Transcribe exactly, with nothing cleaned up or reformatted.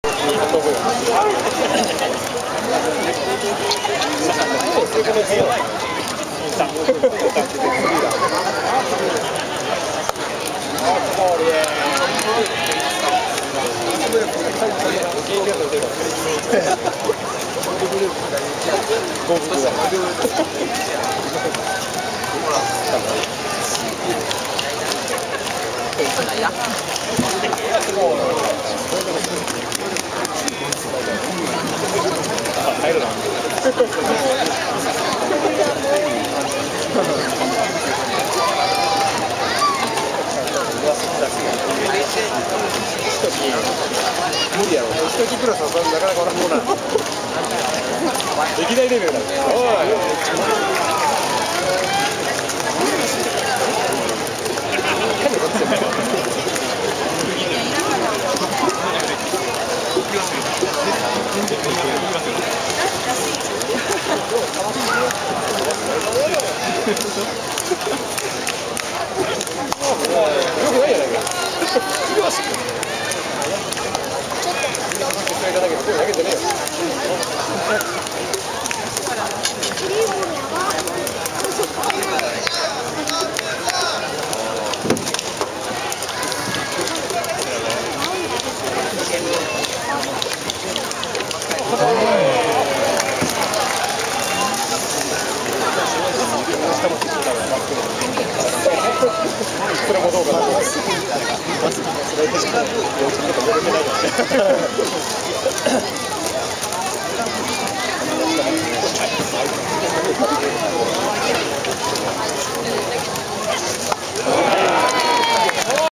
無理やろ。一時クラスはなかなか俺もな。歴代レベルだ。おい。よくないやないか。よし。投げてねえよ。それもどうかな。それ